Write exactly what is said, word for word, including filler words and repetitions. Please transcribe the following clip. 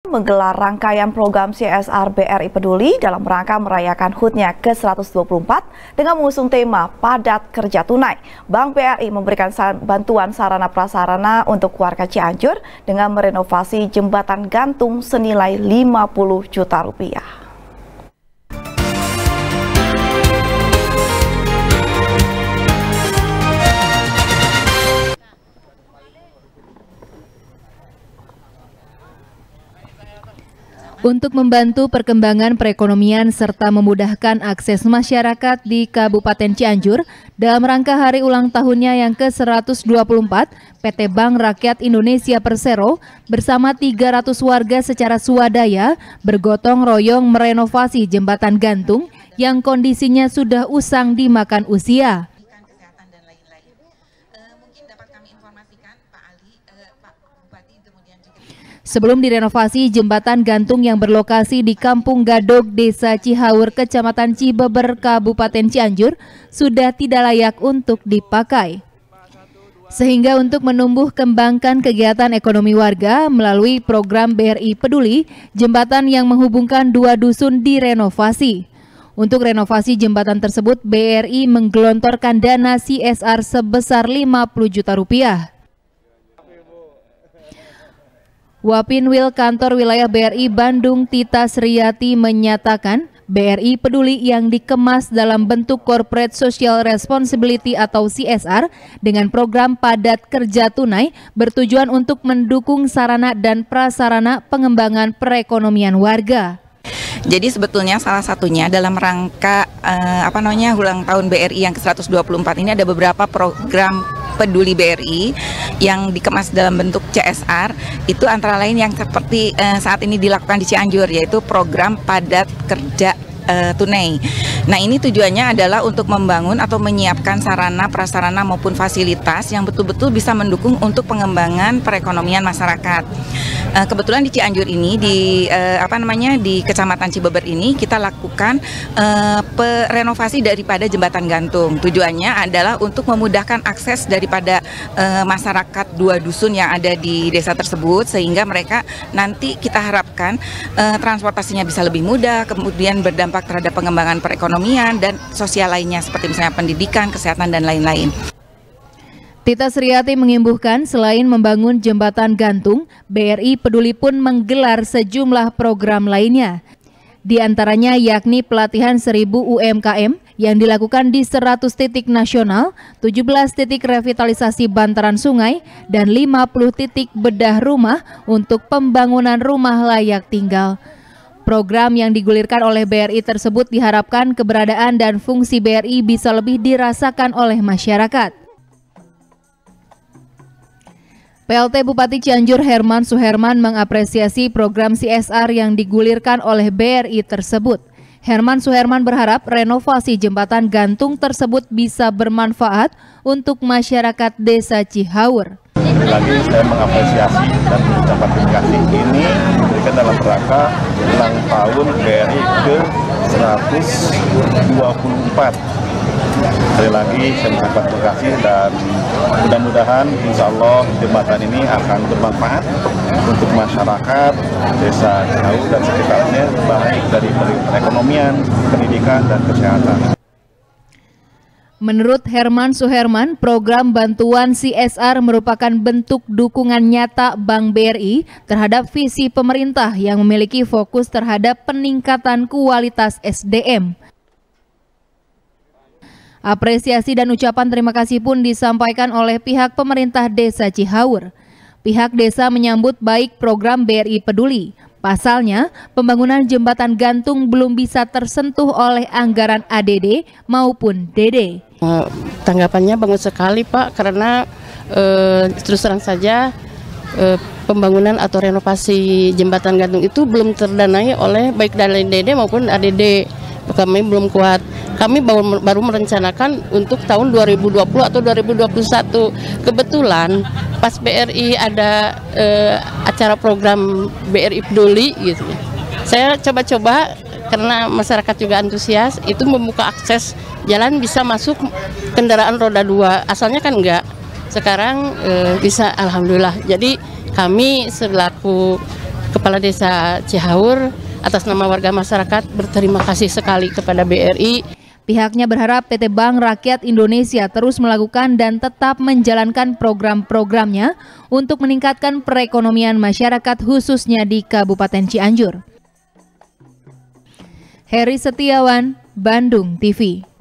Menggelar rangkaian program C S R B R I Peduli dalam rangka merayakan H U T-nya ke seratus dua puluh empat dengan mengusung tema Padat Kerja Tunai. Bank B R I memberikan bantuan sarana prasarana untuk warga Cianjur dengan merenovasi jembatan gantung senilai lima puluh juta rupiah. Untuk membantu perkembangan perekonomian serta memudahkan akses masyarakat di Kabupaten Cianjur dalam rangka hari ulang tahunnya yang ke seratus dua puluh empat, P T Bank Rakyat Indonesia Persero bersama tiga ratus warga secara swadaya bergotong royong merenovasi jembatan gantung yang kondisinya sudah usang dimakan usia. Sebelum direnovasi, jembatan gantung yang berlokasi di Kampung Gadog, Desa Cihaur, Kecamatan Cibeber, Kabupaten Cianjur, sudah tidak layak untuk dipakai. Sehingga untuk menumbuh kembangkan kegiatan ekonomi warga melalui program B R I Peduli, jembatan yang menghubungkan dua dusun direnovasi. Untuk renovasi jembatan tersebut, B R I menggelontorkan dana C S R sebesar lima puluh juta rupiah. Wapinwil Kantor Wilayah B R I Bandung Tita Sriati menyatakan B R I Peduli yang dikemas dalam bentuk Corporate Social Responsibility atau C S R dengan program Padat Kerja Tunai bertujuan untuk mendukung sarana dan prasarana pengembangan perekonomian warga. Jadi sebetulnya salah satunya dalam rangka eh, apa namanya ulang tahun B R I yang ke seratus dua puluh empat ini ada beberapa program Peduli B R I yang dikemas dalam bentuk C S R, itu antara lain yang seperti eh, saat ini dilakukan di Cianjur, yaitu program Padat Kerja Uh, tunai. Nah, ini tujuannya adalah untuk membangun atau menyiapkan sarana, prasarana maupun fasilitas yang betul-betul bisa mendukung untuk pengembangan perekonomian masyarakat. Uh, kebetulan di Cianjur ini di uh, apa namanya di Kecamatan Cibeber ini kita lakukan uh, renovasi daripada jembatan gantung. Tujuannya adalah untuk memudahkan akses daripada uh, masyarakat dua dusun yang ada di desa tersebut, sehingga mereka nanti kita harapkan uh, transportasinya bisa lebih mudah, kemudian berdampak terhadap pengembangan perekonomian dan sosial lainnya seperti misalnya pendidikan, kesehatan, dan lain-lain. Tita Sriati mengimbuhkan selain membangun jembatan gantung, B R I Peduli pun menggelar sejumlah program lainnya. Di antaranya yakni pelatihan seribu U M K M yang dilakukan di seratus titik nasional, tujuh belas titik revitalisasi bantaran sungai, dan lima puluh titik bedah rumah untuk pembangunan rumah layak tinggal. Program yang digulirkan oleh B R I tersebut diharapkan keberadaan dan fungsi B R I bisa lebih dirasakan oleh masyarakat. P L T Bupati Cianjur Herman Suherman mengapresiasi program C S R yang digulirkan oleh B R I tersebut. Herman Suherman berharap renovasi jembatan gantung tersebut bisa bermanfaat untuk masyarakat Desa Cihaur. Lagi saya mengapresiasi dan mengucapkan terima kasih ini diberikan dalam rangka ulang tahun B R I ke seratus dua puluh empat. Sekali lagi saya mengucapkan terima kasih dan mudah-mudahan insya Allah jembatan ini akan bermanfaat untuk masyarakat Desa Cihaur dan sekitarnya, baik dari perekonomian, pendidikan, dan kesehatan. Menurut Herman Suherman, program bantuan C S R merupakan bentuk dukungan nyata Bank B R I terhadap visi pemerintah yang memiliki fokus terhadap peningkatan kualitas S D M. Apresiasi dan ucapan terima kasih pun disampaikan oleh pihak pemerintah Desa Cihaur. Pihak desa menyambut baik program B R I Peduli. Pasalnya, pembangunan jembatan gantung belum bisa tersentuh oleh anggaran A D D maupun D D. Uh, tanggapannya bagus sekali, Pak, karena uh, terus terang saja uh, pembangunan atau renovasi jembatan gantung itu belum terdanai oleh baik dari D D maupun A D D. Kami belum kuat. Kami baru, baru merencanakan untuk tahun dua ribu dua puluh atau dua ribu dua puluh satu. Kebetulan pas B R I ada uh, acara program B R I Peduli gitu. Saya coba-coba karena masyarakat juga antusias, itu membuka akses jalan bisa masuk kendaraan roda dua. Asalnya kan enggak. Sekarang uh, bisa, alhamdulillah. Jadi kami selaku Kepala Desa Cihaur atas nama warga masyarakat berterima kasih sekali kepada B R I. Pihaknya berharap P T Bank Rakyat Indonesia terus melakukan dan tetap menjalankan program-programnya untuk meningkatkan perekonomian masyarakat khususnya di Kabupaten Cianjur. Heri Setiawan, Bandung T V.